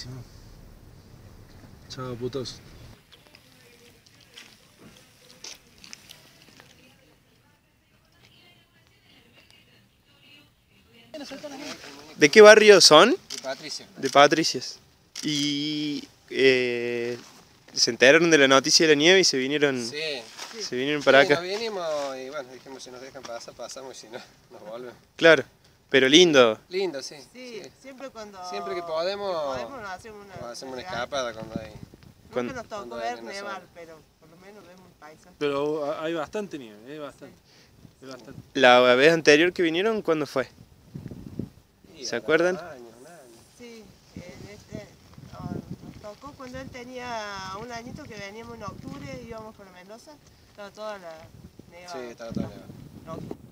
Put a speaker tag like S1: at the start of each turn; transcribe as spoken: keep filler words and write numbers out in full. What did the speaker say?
S1: Chao, putos.
S2: ¿De qué barrio son?
S3: De Patricia.
S2: De Patricias. Y eh, se enteraron de la noticia de la nieve y se vinieron,
S3: Sí.
S2: se vinieron para
S3: Sí,
S2: acá.
S3: nos vinimos y bueno, dijimos si nos dejan pasar, pasamos y si no, nos volvemos.
S2: Claro, pero lindo.
S3: Lindo, sí.
S4: Sí,
S3: sí.
S4: siempre cuando
S3: Siempre que podemos,
S4: que podemos nos hacemos una,
S3: nos hacemos una
S4: una
S3: escapada cuando hay.
S4: Nunca
S2: Cuando-
S4: nos tocó
S3: cuando
S4: ver
S3: hay una
S4: nevar,
S3: sola.
S4: pero por lo menos vemos el paisaje.
S1: Pero hay bastante nieve, hay bastante. Hay bastante.
S2: La vez anterior que vinieron, ¿cuándo fue?
S3: Y
S2: ¿Se
S3: habrá
S2: acuerdan?
S3: un año, un año.
S4: Sí, en este, oh, nos tocó cuando él tenía un añito que veníamos en octubre, íbamos por Mendoza, estaba toda la nevada.
S3: Sí, estaba todo nevado.
S4: No,